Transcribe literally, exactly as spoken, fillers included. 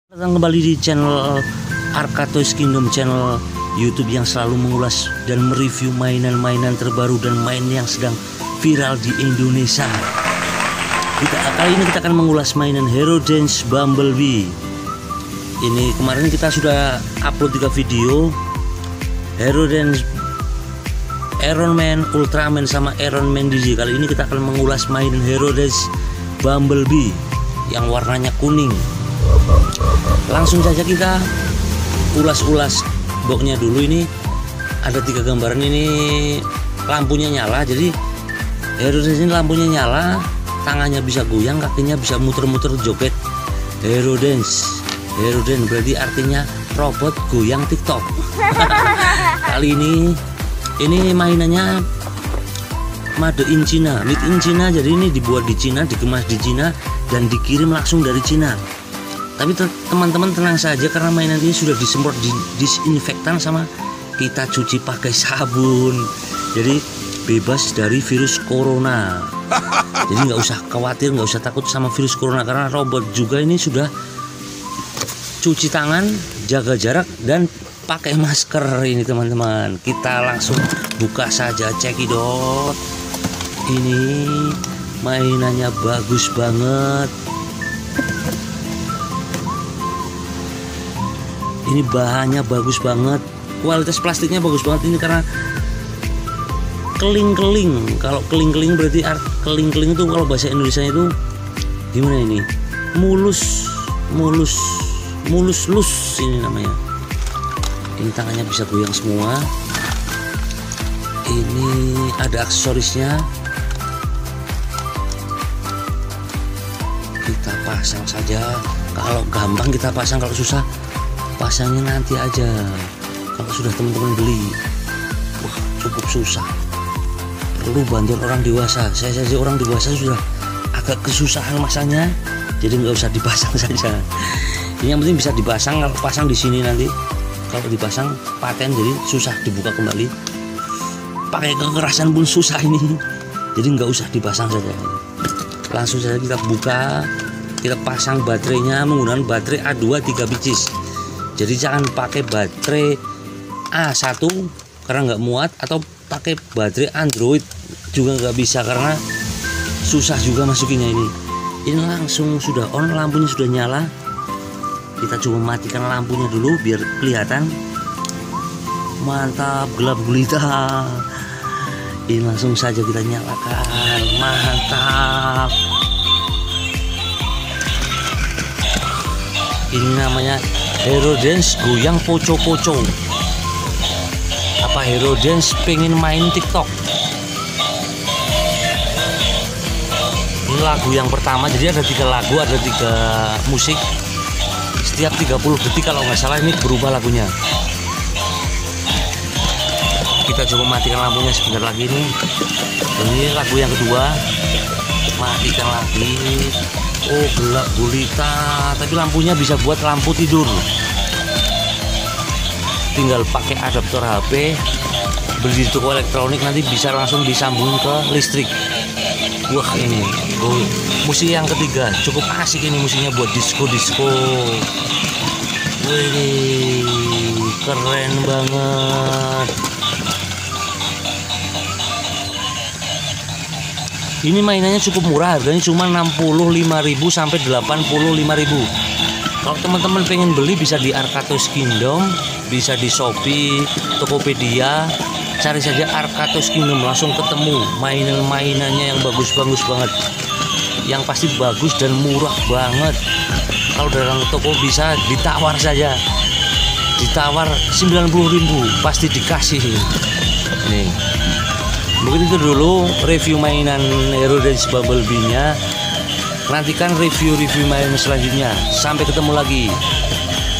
Datang kembali di channel Arka Toys Kingdom, channel YouTube yang selalu mengulas dan mereview mainan-mainan terbaru dan main yang sedang viral di Indonesia. Kita, kali ini kita akan mengulas mainan Hero Dance Bumblebee. Ini kemarin kita sudah upload tiga video Hero Dance Iron Man, Ultraman sama Iron Man D J. Kali ini kita akan mengulas mainan Hero Dance Bumblebee yang warnanya kuning. Langsung saja kita ulas-ulas boxnya dulu. Ini ada tiga gambaran, ini lampunya nyala. Jadi Hero Dance ini lampunya nyala, tangannya bisa goyang, kakinya bisa muter-muter joget. Hero Dance, Hero Dance berarti artinya robot goyang TikTok. Kali ini ini mainannya made in China, made in China. Jadi ini dibuat di China, dikemas di China dan dikirim langsung dari China. Tapi teman-teman tenang saja karena mainan ini sudah disemprot di disinfektan sama kita cuci pakai sabun. Jadi bebas dari virus corona. Jadi nggak usah khawatir, nggak usah takut sama virus corona karena robot juga ini sudah cuci tangan, jaga jarak dan pakai masker ini teman-teman. Kita langsung buka saja, cekidot. Ini mainannya bagus banget. Ini bahannya bagus banget, kualitas plastiknya bagus banget. Ini karena keling-keling. Kalau keling-keling berarti art keling-keling itu kalau bahasa Indonesia itu gimana ini? Mulus, mulus, mulus-lus ini namanya. Ini tangannya bisa goyang semua. Ini ada aksesorisnya. Kita pasang saja. Kalau gampang kita pasang, kalau susah pasangnya nanti aja kalau sudah teman-teman beli. Wah, cukup susah, perlu bantuan orang dewasa. Saya saja orang dewasa sudah agak kesusahan masangnya, jadi nggak usah dipasang saja. Ini yang penting bisa dipasang. Kalau pasang di sini nanti kalau dipasang paten, jadi susah dibuka kembali. Pakai kekerasan pun susah ini, jadi nggak usah dipasang saja. Langsung saja kita buka, kita pasang baterainya menggunakan baterai A dua tiga pieces. Jadi jangan pakai baterai A satu karena nggak muat, atau pakai baterai Android juga nggak bisa karena susah juga masukinnya ini. Ini langsung sudah on, lampunya sudah nyala. Kita coba matikan lampunya dulu biar kelihatan. Mantap, gelap gulita. Ini langsung saja kita nyalakan. Mantap. Ini namanya Hero Dance goyang poco-poco. Apa Hero Dance pengen main TikTok? Ini lagu yang pertama. Jadi ada tiga lagu, ada tiga musik. Setiap tiga puluh detik kalau nggak salah ini berubah lagunya. Kita coba matikan lampunya sebentar lagi nih. Ini lagu yang kedua. Matikan lagi. Oh, gelap gulita, tapi lampunya bisa buat lampu tidur. Tinggal pakai adaptor H P, beli di toko elektronik, nanti bisa langsung disambung ke listrik. Wah, ini oh, musik yang ketiga cukup asik ini musiknya buat disco-disco. Wih, keren banget. Ini mainannya cukup murah, harganya cuma enam puluh lima ribu sampai delapan puluh lima ribu. Kalau teman-teman pengen beli bisa di Arka Toys Kingdom, bisa di Shopee, Tokopedia. Cari saja Arka Toys Kingdom, langsung ketemu mainan-mainannya yang bagus-bagus banget. Yang pasti bagus dan murah banget. Kalau dalam toko bisa ditawar saja. Ditawar sembilan puluh ribu pasti dikasih. Nih. Mungkin itu dulu review mainan Hero Dance Bumblebee-nya. Nantikan review-review mainan selanjutnya. Sampai ketemu lagi.